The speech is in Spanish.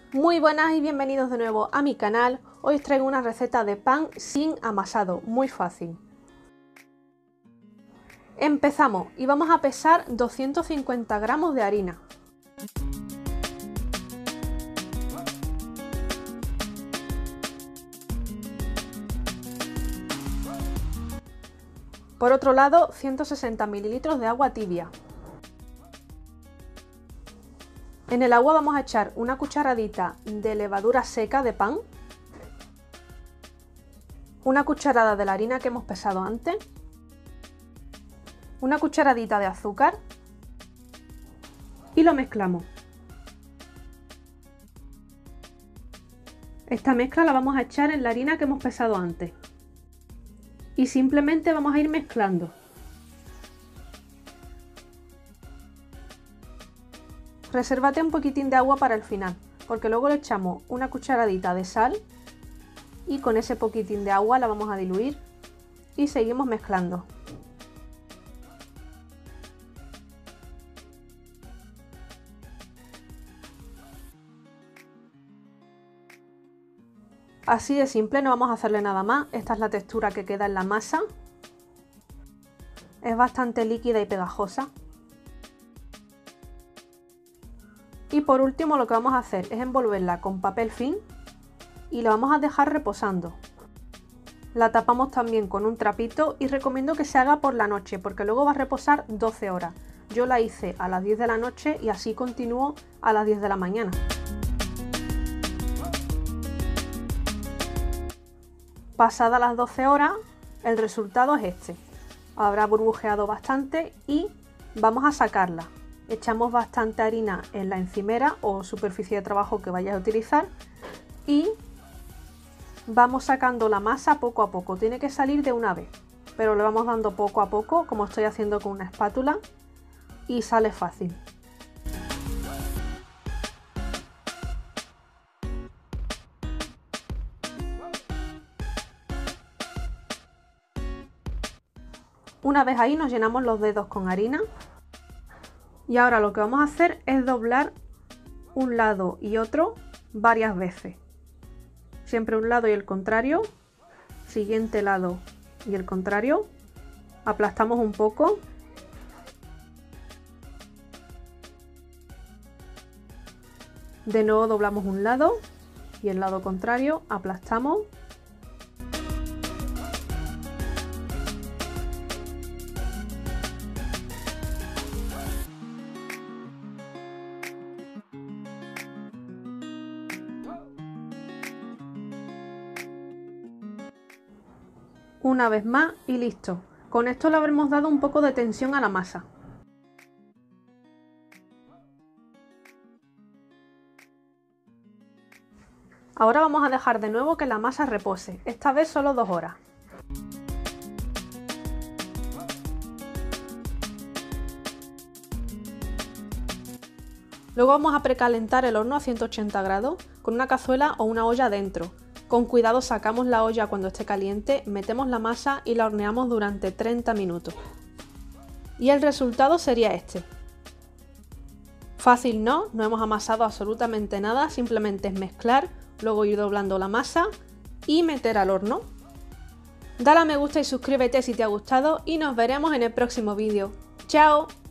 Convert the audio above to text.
Muy buenas y bienvenidos de nuevo a mi canal. Hoy os traigo una receta de pan sin amasado, muy fácil. Empezamos y vamos a pesar 250 gramos de harina. Por otro lado, 160 mililitros de agua tibia. En el agua vamos a echar una cucharadita de levadura seca de pan, una cucharada de la harina que hemos pesado antes, una cucharadita de azúcar y lo mezclamos. Esta mezcla la vamos a echar en la harina que hemos pesado antes y simplemente vamos a ir mezclando. Resérvate un poquitín de agua para el final, porque luego le echamos una cucharadita de sal y con ese poquitín de agua la vamos a diluir y seguimos mezclando. Así de simple, no vamos a hacerle nada más. Esta es la textura que queda en la masa. Es bastante líquida y pegajosa. Y por último lo que vamos a hacer es envolverla con papel film y la vamos a dejar reposando. La tapamos también con un trapito y recomiendo que se haga por la noche porque luego va a reposar 12 horas. Yo la hice a las 10 de la noche y así continúo a las 10 de la mañana. Pasadas las 12 horas, el resultado es este. Habrá burbujeado bastante y vamos a sacarla. Echamos bastante harina en la encimera o superficie de trabajo que vayas a utilizar y vamos sacando la masa poco a poco. Tiene que salir de una vez, pero le vamos dando poco a poco, como estoy haciendo con una espátula, y sale fácil. Una vez ahí nos llenamos los dedos con harina. Y ahora lo que vamos a hacer es doblar un lado y otro varias veces. Siempre un lado y el contrario, siguiente lado y el contrario. Aplastamos un poco. De nuevo doblamos un lado y el lado contrario, aplastamos. Una vez más y listo. Con esto le habremos dado un poco de tensión a la masa. Ahora vamos a dejar de nuevo que la masa repose, esta vez solo 2 horas. Luego vamos a precalentar el horno a 180 grados con una cazuela o una olla dentro. Con cuidado sacamos la olla cuando esté caliente, metemos la masa y la horneamos durante 30 minutos. Y el resultado sería este. Fácil no hemos amasado absolutamente nada, simplemente es mezclar, luego ir doblando la masa y meter al horno. Dale a me gusta y suscríbete si te ha gustado y nos veremos en el próximo vídeo. ¡Chao!